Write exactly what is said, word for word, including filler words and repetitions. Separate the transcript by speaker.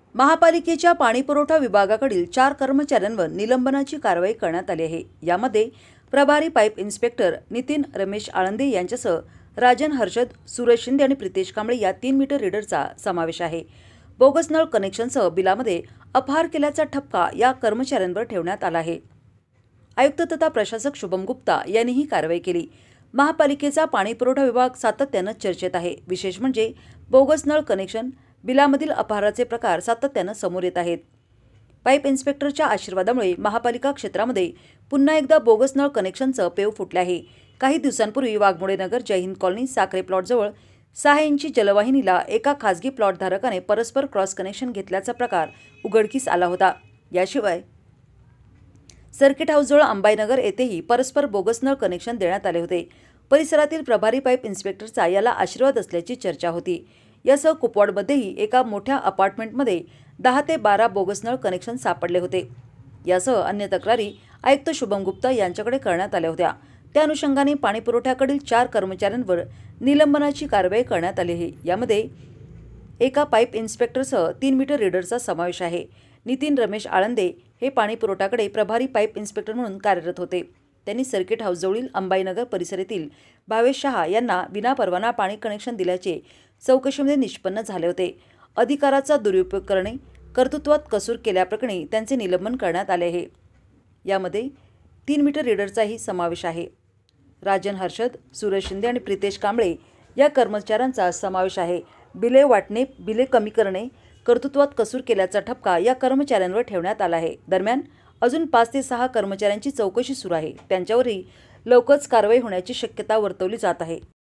Speaker 1: महापालिकेच्या पाणीपुरवठा विभागाकडील चार कर्मचाऱ्यांवर निलंबनाची कारवाई करण्यात आली आहे। यामध्ये प्रभारी पाईप इन्स्पेक्टर नितीन रमेश आळंदे यांच्यासह राजन हर्षद, सुरेश शिंदे आणि प्रितेश कांबळे या तीन मीटर रीडरचा समावेश आहे। बोगस नळ कनेक्शनसह बिलामध्ये अपहार केल्याचा ठपका या कर्मचाऱ्यांवर ठेवण्यात आला आहे। आयुक्त तथा प्रशासक शुभम गुप्ता यांनी ही कारवाई केली। महापालिकेचा पाणीपुरवठा विभाग सातत्याने चर्चेत आहे। विशेष म्हणजे बोगस नळ कनेक्शन बिलामधील अपहाराचे प्रकार सातत्याने समोर येत आहेत। पाईप इन्स्पेक्टरच्या आशीर्वादामुळे महापालिका क्षेत्रामध्ये पुन्हा एकदा बोगस नळ कनेक्शनचं पेव फुटले आहे। काही दिवसांपूर्वी वाघमोडे नगर जय हिंद कॉलनी साखरे प्लॉटजवळ सहा इंची जलवाहिनीला एका खासगी प्लॉट धारकाने परस्पर क्रॉस कनेक्शन घेतल्याचा प्रकार उघडकीस आला होता। याशिवाय सर्किट हाऊसजवळ अंबाईनगर येथेही परस्पर बोगस नळ कनेक्शन देण्यात आले होते। परिसरातील प्रभारी पाईप इन्स्पेक्टरचा याला आशीर्वाद असल्याची चर्चा होती। यासह कुपवाडमध्येही एका मोठ्या अपार्टमेंटमध्ये दहा ते बारा बोगस नळ कनेक्शन सापडले होते। यासह अन्य तक्रारी आयुक्त शुभम गुप्ता यांच्याकडे करण्यात आल्या होत्या। त्या अनुषंगाने पाणीपुरवठ्याकडील चार कर्मचाऱ्यांवर निलंबनाची कारवाई करण्यात आली आहे। यामध्ये एका पाईप इन्स्पेक्टरसह तीन मीटर रीडरचा समावेश आहे। नितीन रमेश आळंदे हे पाणीपुरवठ्याकडे प्रभारी पाईप इन्स्पेक्टर म्हणून कार्यरत होते। त्यांनी सर्किट हाऊसजवळील अंबाईनगर परिसरातील भावेश शहा यांना विनापरवाना पाणी कनेक्शन दिल्याचे चौकशीमध्ये निष्पन्न झाले होते। अधिकाराचा दुरुपयोग करणे, कर्तृत्वात कसूर केल्याप्रकरणी त्यांचे निलंबन करण्यात आले आहे। यामध्ये तीन मीटर रीडरचाही समावेश आहे। राजन हर्षद, सुरेश शिंदे आणि प्रितेश कांबळे या कर्मचाऱ्यांचा समावेश आहे। बिले वाटणे, बिले कमी करणे, कर्तृत्वात कसूर केल्याचा ठपका या कर्मचाऱ्यांवर ठेवण्यात आला आहे। दरम्यान अजून पाच ते सहा कर्मचाऱ्यांची चौकशी सुरू आहे। त्यांच्यावरही लवकरच कारवाई होण्याची शक्यता वर्तवली जात आहे।